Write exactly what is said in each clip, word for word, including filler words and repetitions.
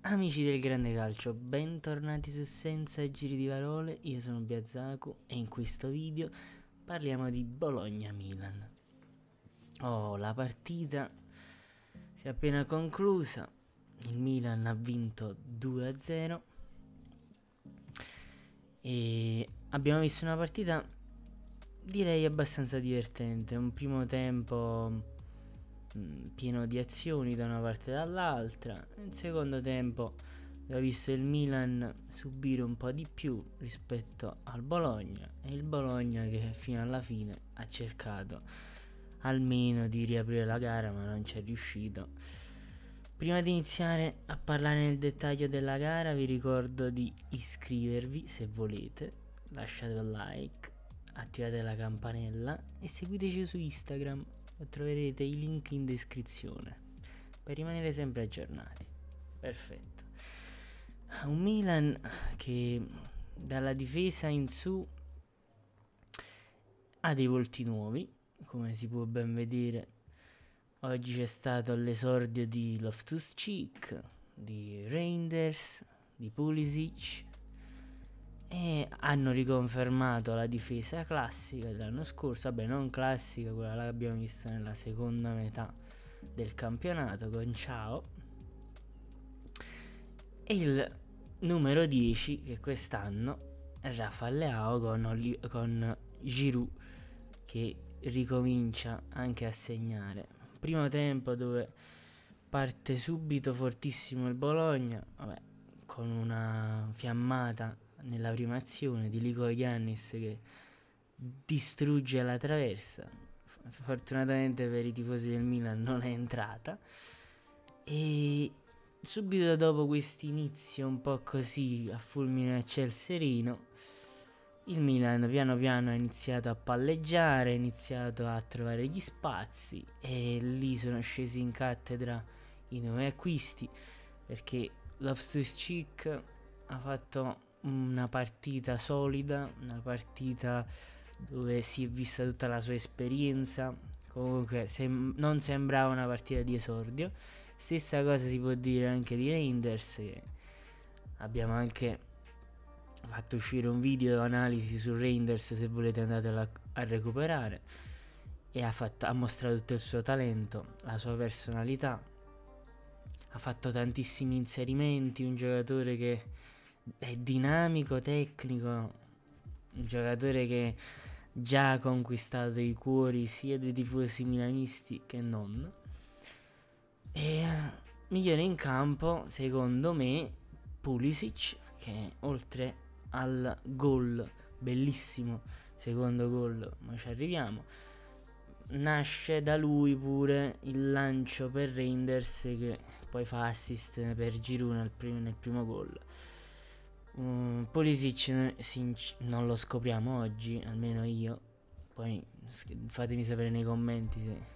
Amici del grande calcio, bentornati su Senza Giri di Parole, io sono Biazzaku e in questo video parliamo di Bologna-Milan. Oh, la partita si è appena conclusa, il Milan ha vinto due a zero e abbiamo visto una partita direi abbastanza divertente, un primo tempo pieno di azioni da una parte e dall'altra. Nel secondo tempo ho visto il Milan subire un po' di più rispetto al Bologna e il Bologna che fino alla fine ha cercato almeno di riaprire la gara, ma non ci è riuscito. Prima di iniziare a parlare nel dettaglio della gara vi ricordo di iscrivervi se volete, lasciate un like, attivate la campanella e seguiteci su Instagram, troverete i link in descrizione per rimanere sempre aggiornati. Perfetto. Un Milan che dalla difesa in su ha dei volti nuovi, come si può ben vedere. Oggi c'è stato l'esordio di Loftus-Cheek, di Reinders, di Pulisic e hanno riconfermato la difesa classica dell'anno scorso. Vabbè, non classica, quella l'abbiamo vista nella seconda metà del campionato con Ciao, e il numero dieci che quest'anno è Rafa Leao con, Oli- con Giroud che ricomincia anche a segnare. Primo tempo dove parte subito fortissimo il Bologna, vabbè, con una fiammata nella prima azione di Lico Giannis che distrugge la traversa. Fortunatamente per i tifosi del Milan non è entrata, e subito dopo questo inizio un po' così a fulmine a ciel sereno il Milan piano piano ha iniziato a palleggiare, ha iniziato a trovare gli spazi e lì sono scesi in cattedra i nuovi acquisti, perché Loftus-Cheek ha fatto una partita solida, una partita dove si è vista tutta la sua esperienza. Comunque sem- non sembrava una partita di esordio. Stessa cosa si può dire anche di Reinders, che abbiamo anche fatto uscire un video analisi su Reinders, se volete andatelo a recuperare, e ha, fatto, ha mostrato tutto il suo talento, la sua personalità, ha fatto tantissimi inserimenti, un giocatore che è dinamico, tecnico, un giocatore che già ha conquistato i cuori sia dei tifosi milanisti che non. E migliore in campo secondo me Pulisic, che oltre al gol bellissimo, secondo gol, ma ci arriviamo, nasce da lui pure il lancio per Reinders che poi fa assist per Giroud nel, prim- nel primo gol. um, Pulisic non lo scopriamo oggi, almeno io, poi fatemi sapere nei commenti se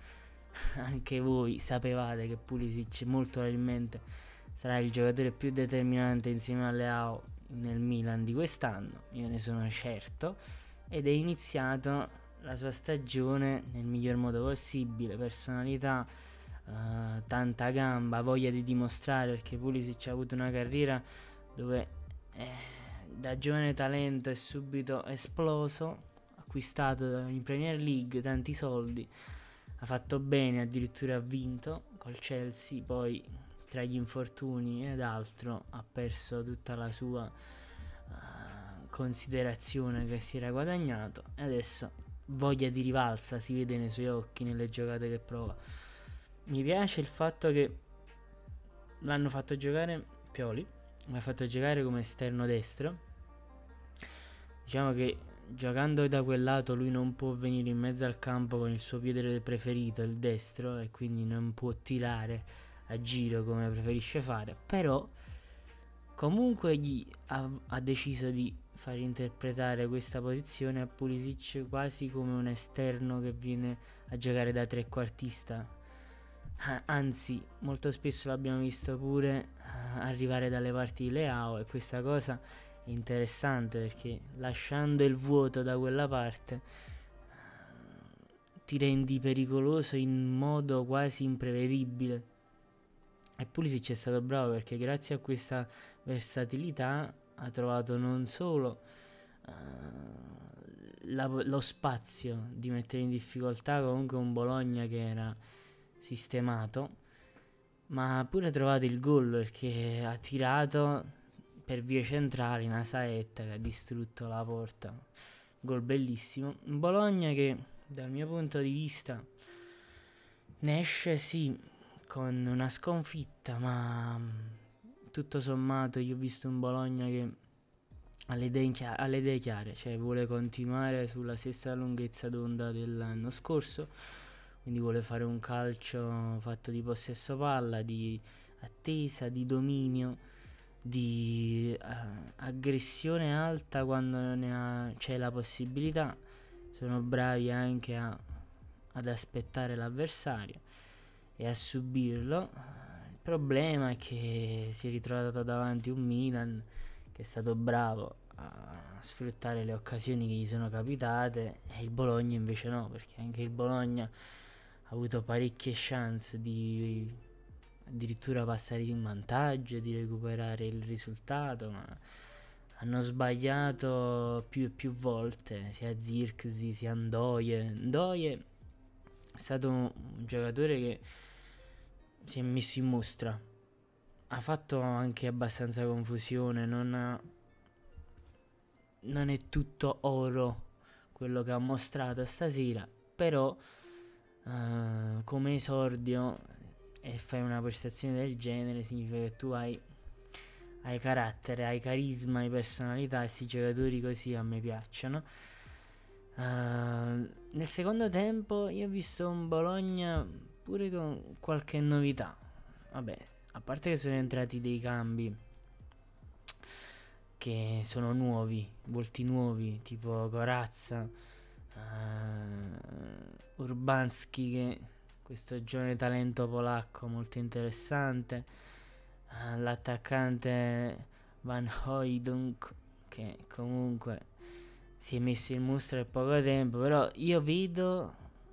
anche voi sapevate che Pulisic molto probabilmente sarà il giocatore più determinante insieme a Leao nel Milan di quest'anno. Io ne sono certo, ed è iniziato la sua stagione nel miglior modo possibile, personalità, uh, tanta gamba, voglia di dimostrare, perché Pulisic ha avuto una carriera dove eh, da giovane talento è subito esploso, acquistato in Premier League tanti soldi, ha fatto bene, addirittura ha vinto col Chelsea, poi tra gli infortuni ed altro ha perso tutta la sua uh, considerazione che si era guadagnato, e adesso voglia di rivalsa si vede nei suoi occhi, nelle giocate che prova. Mi piace il fatto che l'hanno fatto giocare Pioli, l'ha fatto giocare come esterno destro. Diciamo che giocando da quel lato lui non può venire in mezzo al campo con il suo piede preferito, il destro, e quindi non può tirare a giro come preferisce fare, però comunque gli ha, ha deciso di far interpretare questa posizione a Pulisic quasi come un esterno che viene a giocare da trequartista. Anzi, molto spesso l'abbiamo visto pure arrivare dalle parti di Leao, e questa cosa è interessante perché lasciando il vuoto da quella parte ti rendi pericoloso in modo quasi imprevedibile. E Pulisic è stato bravo perché grazie a questa versatilità ha trovato non solo uh, la, lo spazio di mettere in difficoltà comunque un Bologna che era sistemato, ma ha pure trovato il gol perché ha tirato per vie centrali una saetta che ha distrutto la porta. Gol bellissimo. Un Bologna che dal mio punto di vista ne esce sì con una sconfitta, ma tutto sommato io ho visto un Bologna che ha le idee, chia- ha le idee chiare, cioè vuole continuare sulla stessa lunghezza d'onda dell'anno scorso, quindi vuole fare un calcio fatto di possesso palla, di attesa, di dominio, di uh, aggressione alta quando ne ha, c'è la possibilità. Sono bravi anche a, ad aspettare l'avversario e a subirlo. Il problema è che si è ritrovato davanti un Milan che è stato bravo a sfruttare le occasioni che gli sono capitate e il Bologna invece no, perché anche il Bologna ha avuto parecchie chance di addirittura passare in vantaggio, di recuperare il risultato, ma hanno sbagliato più e più volte, sia Zirkzee sia Ndoye. Ndoye è stato un, un giocatore che si è messo in mostra, ha fatto anche abbastanza confusione, non, ha, non è tutto oro quello che ha mostrato stasera, però uh, come esordio e fai una prestazione del genere significa che tu hai, hai carattere, hai carisma, hai personalità, e questi giocatori così a me piacciono. Uh, nel secondo tempo io ho visto un Bologna pure con qualche novità. Vabbè, a parte che sono entrati dei cambi che sono nuovi, volti nuovi, tipo Corazza, uh, Urbanski, che questo giovane talento polacco molto interessante, uh, l'attaccante Van Hooijdonk, che comunque si è messo in mostra per poco tempo, però io vedo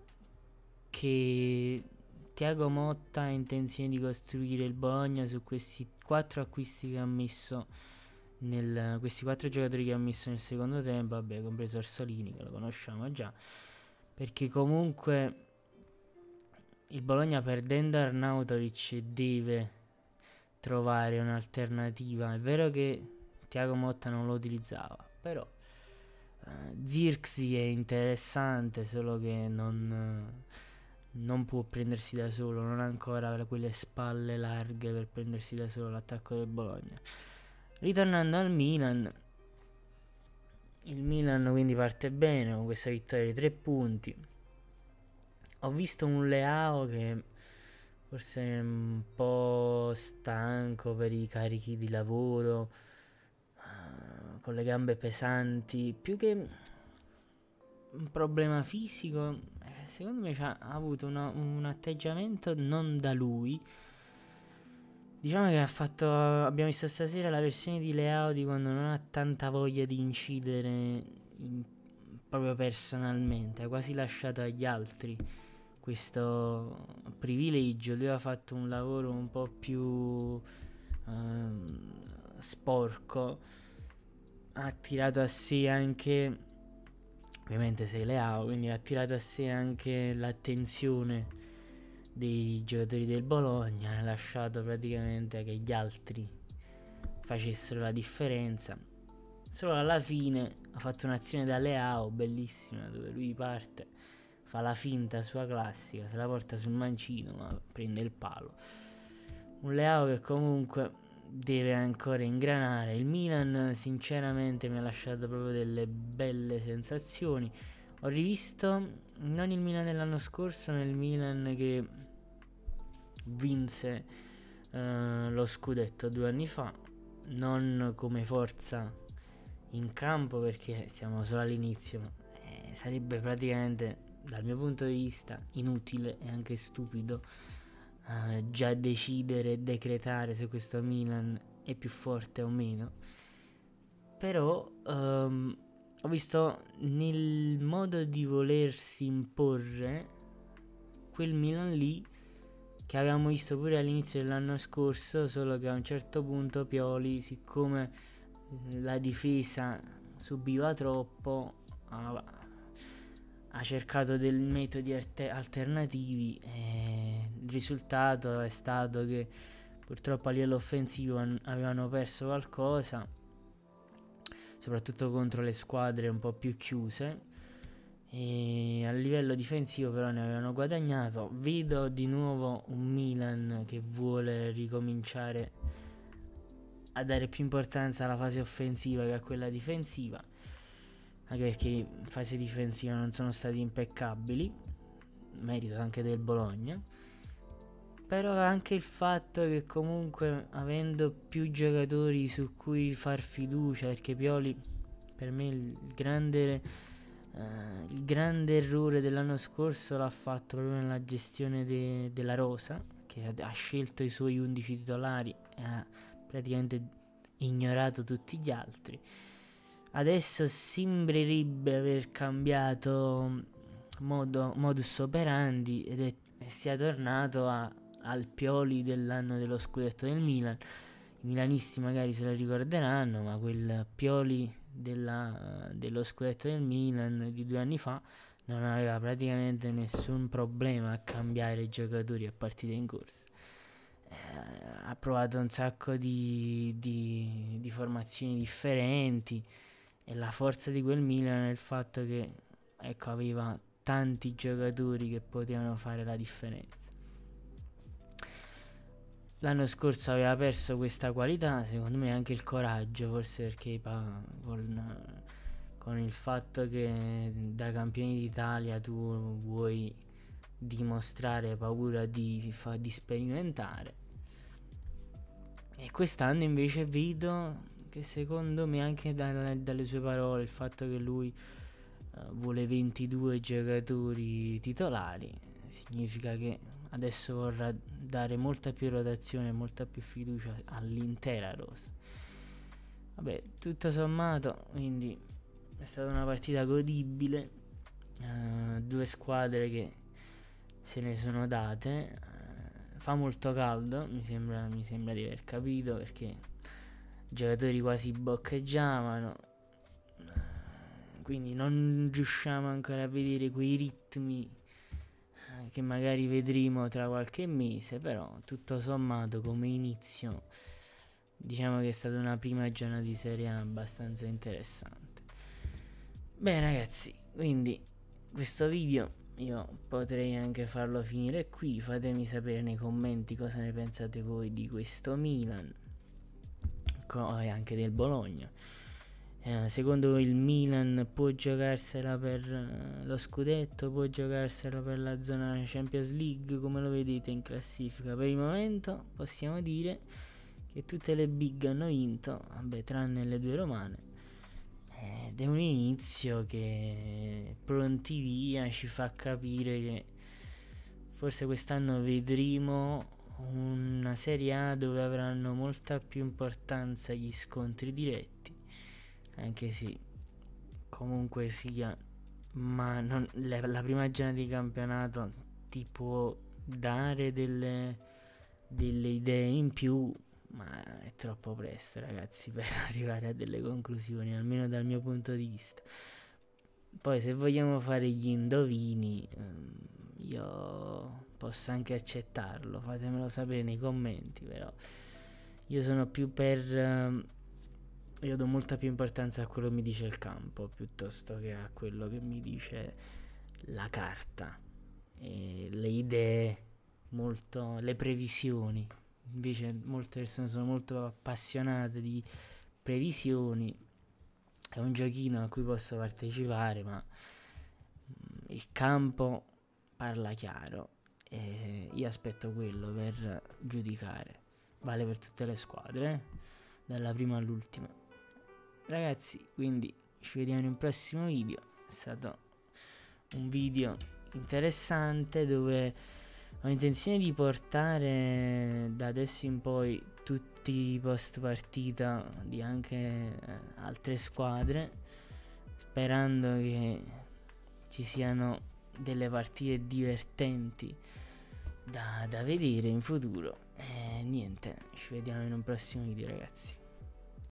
che Thiago Motta ha intenzione di costruire il Bologna su questi quattro acquisti che ha messo nel, questi quattro giocatori che ha messo nel secondo tempo, vabbè, compreso Orsolini che lo conosciamo già, perché comunque il Bologna, perdendo Arnautovic, deve trovare un'alternativa. È vero che Thiago Motta non lo utilizzava, però uh, Zirkzee è interessante, solo che non, uh, non può prendersi da solo, non ha ancora quelle spalle larghe per prendersi da solo l'attacco del Bologna. Ritornando al Milan, il Milan quindi parte bene con questa vittoria di tre punti. Ho visto un Leao che forse è un po' stanco per i carichi di lavoro, uh, con le gambe pesanti, più che un problema fisico, eh, secondo me ha avuto una, un atteggiamento non da lui. Diciamo che ha fatto, abbiamo visto stasera la versione di Leao di quando non ha tanta voglia di incidere in, proprio personalmente, ha quasi lasciato agli altri questo privilegio. Lui ha fatto un lavoro un po' più ehm, sporco, ha tirato a sé anche, ovviamente sei Leao, quindi ha tirato a sé anche l'attenzione dei giocatori del Bologna, ha lasciato praticamente che gli altri facessero la differenza. Solo alla fine ha fatto un'azione da Leao bellissima, dove lui parte, fa la finta sua classica, se la porta sul mancino ma prende il palo. Un Leao che comunque deve ancora ingranare. Il Milan sinceramente mi ha lasciato proprio delle belle sensazioni. Ho rivisto non il Milan dell'anno scorso, ma il Milan che vinse uh, lo scudetto due anni fa, non come forza in campo perché siamo solo all'inizio, ma eh, sarebbe praticamente dal mio punto di vista inutile e anche stupido uh, già decidere e decretare se questo Milan è più forte o meno. Però um, ho visto nel modo di volersi imporre quel Milan lì che avevamo visto pure all'inizio dell'anno scorso, solo che a un certo punto Pioli, siccome la difesa subiva troppo, ha, ha cercato dei metodi arte- alternativi e il risultato è stato che purtroppo a livello offensivo an- avevano perso qualcosa, soprattutto contro le squadre un po' più chiuse, e a livello difensivo però ne avevano guadagnato. Vedo di nuovo un Milan che vuole ricominciare a dare più importanza alla fase offensiva che a quella difensiva, anche perché in fase difensiva non sono stati impeccabili, merito anche del Bologna. Però anche il fatto che comunque, avendo più giocatori su cui far fiducia, perché Pioli, per me il grande uh, il grande errore dell'anno scorso l'ha fatto proprio nella gestione de- della rosa, che ha, ha scelto i suoi undici titolari e ha praticamente ignorato tutti gli altri. Adesso sembrerebbe aver cambiato modo, modus operandi ed è, e sia tornato a, al Pioli dell'anno dello scudetto del Milan. I milanisti magari se lo ricorderanno, ma quel Pioli della, dello scudetto del Milan di due anni fa non aveva praticamente nessun problema a cambiare i giocatori a partita in corso. Eh, ha provato un sacco di, di, di formazioni differenti, e la forza di quel Milan è il fatto che, ecco, aveva tanti giocatori che potevano fare la differenza. L'anno scorso aveva perso questa qualità, secondo me anche il coraggio, forse perché pa, con, con il fatto che da campioni d'Italia tu vuoi dimostrare paura di, fa, di sperimentare. E quest'anno invece vedo che, secondo me, anche dalle, dalle sue parole, il fatto che lui uh, vuole ventidue giocatori titolari significa che adesso vorrà dare molta più rotazione, molta più fiducia all'intera rosa. Vabbè, tutto sommato, quindi è stata una partita godibile, uh, due squadre che se ne sono date. Uh, fa molto caldo, mi sembra, mi sembra di aver capito, perché i giocatori quasi boccheggiavano, uh, quindi non riusciamo ancora a vedere quei ritmi che magari vedremo tra qualche mese, però tutto sommato come inizio diciamo che è stata una prima giornata di Serie A abbastanza interessante. Bene ragazzi, quindi questo video io potrei anche farlo finire qui. Fatemi sapere nei commenti cosa ne pensate voi di questo Milan e anche del Bologna. Eh, secondo voi il Milan può giocarsela per uh, lo scudetto, può giocarsela per la zona Champions League? Come lo vedete in classifica? Per il momento possiamo dire che tutte le big hanno vinto, vabbè, tranne le due romane, ed è un inizio che, pronti via, ci fa capire che forse quest'anno vedremo una Serie A dove avranno molta più importanza gli scontri diretti, anche se comunque sia, ma non, la, la prima giornata di campionato ti può dare delle, delle idee in più, ma è troppo presto ragazzi per arrivare a delle conclusioni, almeno dal mio punto di vista. Poi se vogliamo fare gli indovini, io posso anche accettarlo, fatemelo sapere nei commenti, però io sono più per... io do molta più importanza a quello che mi dice il campo piuttosto che a quello che mi dice la carta e le idee, molto le previsioni. Invece molte persone sono molto appassionate di previsioni. È un giochino a cui posso partecipare, ma il campo parla chiaro e io aspetto quello per giudicare. Vale per tutte le squadre, eh? Dalla prima all'ultima. Ragazzi, quindi ci vediamo in un prossimo video. È stato un video interessante dove ho intenzione di portare da adesso in poi tutti i post partita di anche eh, altre squadre, sperando che ci siano delle partite divertenti da, da vedere in futuro. E niente, ci vediamo in un prossimo video, ragazzi.